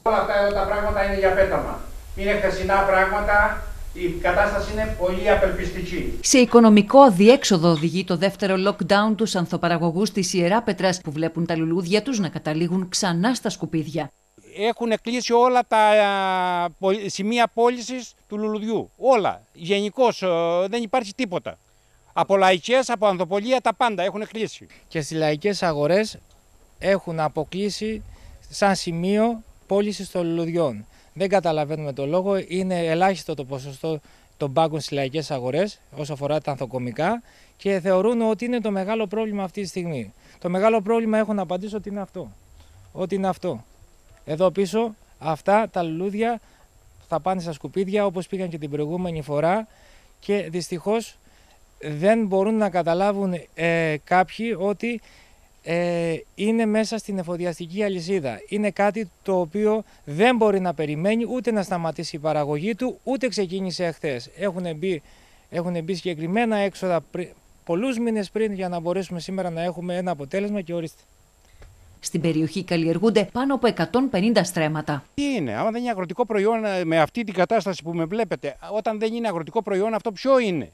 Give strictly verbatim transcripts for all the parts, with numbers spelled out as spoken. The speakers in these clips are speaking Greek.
Όλα αυτά εδώ τα πράγματα είναι για πέταμα. Είναι χθεσινά πράγματα. Η κατάσταση είναι πολύ απελπιστική. Σε οικονομικό αδιέξοδο οδηγεί το δεύτερο lockdown τους ανθοπαραγωγούς της Ιεράπετρας που βλέπουν τα λουλούδια τους να καταλήγουν ξανά στα σκουπίδια. Έχουν κλείσει όλα τα σημεία πώλησης του λουλουδιού. Όλα. Γενικώς δεν υπάρχει τίποτα. Από λαϊκές, από ανθοπολία, τα πάντα έχουν κλείσει. Και στις λαϊκές αγορές έχουν αποκλείσει σαν σημείο πώλησης των λουλουδιών. Δεν καταλαβαίνουμε το λόγο, είναι ελάχιστο το ποσοστό των πάγκων στις λαϊκές αγορές όσο αφορά τα ανθοκομικά και θεωρούν ότι είναι το μεγάλο πρόβλημα αυτή τη στιγμή. Το μεγάλο πρόβλημα έχω να απαντήσω ότι είναι αυτό. Ότι είναι αυτό. Εδώ πίσω αυτά τα λουλούδια θα πάνε στα σκουπίδια όπως πήγαν και την προηγούμενη φορά και δυστυχώς δεν μπορούν να καταλάβουν ε, κάποιοι ότι ε, είναι μέσα στην εφοδιαστική αλυσίδα. Είναι κάτι το οποίο δεν μπορεί να περιμένει ούτε να σταματήσει η παραγωγή του, ούτε ξεκίνησε εχθές. Έχουν μπει, έχουν μπει συγκεκριμένα έξοδα πρι, πολλούς μήνες πριν για να μπορέσουμε σήμερα να έχουμε ένα αποτέλεσμα και ορίστε. Στην περιοχή καλλιεργούνται πάνω από εκατόν πενήντα στρέμματα. Τι είναι, άμα δεν είναι αγροτικό προϊόν με αυτή την κατάσταση που με βλέπετε, όταν δεν είναι αγροτικό προϊόν αυτό ποιο είναι?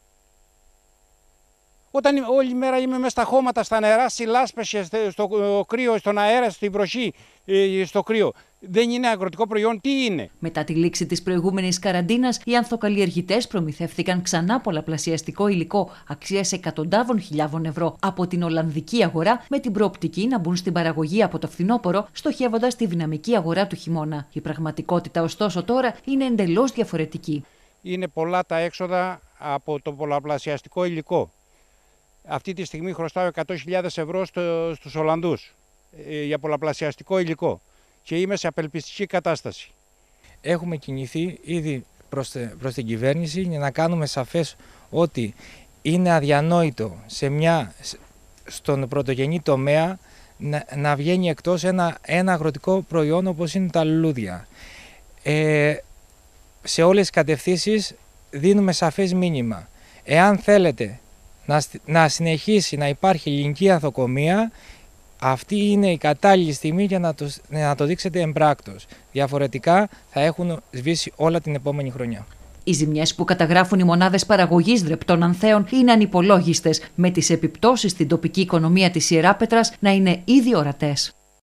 Όταν όλη μέρα είμαι μέσα στα χώματα, στα νερά, στις λάσπες, στο κρύο, στον αέρα, στην βροχή, στο κρύο. Δεν είναι αγροτικό προϊόν, τι είναι? Μετά τη λήξη της προηγούμενης καραντίνας, οι ανθοκαλλιεργητές προμηθεύθηκαν ξανά πολλαπλασιαστικό υλικό αξίας εκατοντάδων χιλιάδων ευρώ από την Ολλανδική αγορά, με την προοπτική να μπουν στην παραγωγή από το φθινόπωρο, στοχεύοντας τη δυναμική αγορά του χειμώνα. Η πραγματικότητα, ωστόσο, τώρα είναι εντελώς διαφορετική. Είναι πολλά τα έξοδα από το πολλαπλασιαστικό υλικό. Αυτή τη στιγμή χρωστάω εκατό χιλιάδες ευρώ στο, στους Ολλανδούς ε, για πολλαπλασιαστικό υλικό και είμαι σε απελπιστική κατάσταση. Έχουμε κινηθεί ήδη προς, προς την κυβέρνηση για να κάνουμε σαφές ότι είναι αδιανόητο σε μια, στον πρωτογενή τομέα να, να βγαίνει εκτός ένα, ένα αγροτικό προϊόν όπως είναι τα λουλούδια. Ε, σε όλες τις κατευθύνσεις δίνουμε σαφές μήνυμα. Εάν θέλετε Να, να συνεχίσει να υπάρχει ελληνική ανθοκομεία, αυτή είναι η κατάλληλη στιγμή για να το, να το δείξετε εμπράκτος. Διαφορετικά θα έχουν σβήσει όλα την επόμενη χρονιά. Οι ζημιές που καταγράφουν οι μονάδες παραγωγής δρεπτών ανθέων είναι ανυπολόγιστες, με τις επιπτώσεις στην τοπική οικονομία της Ιεράπετρας να είναι ήδη ορατές.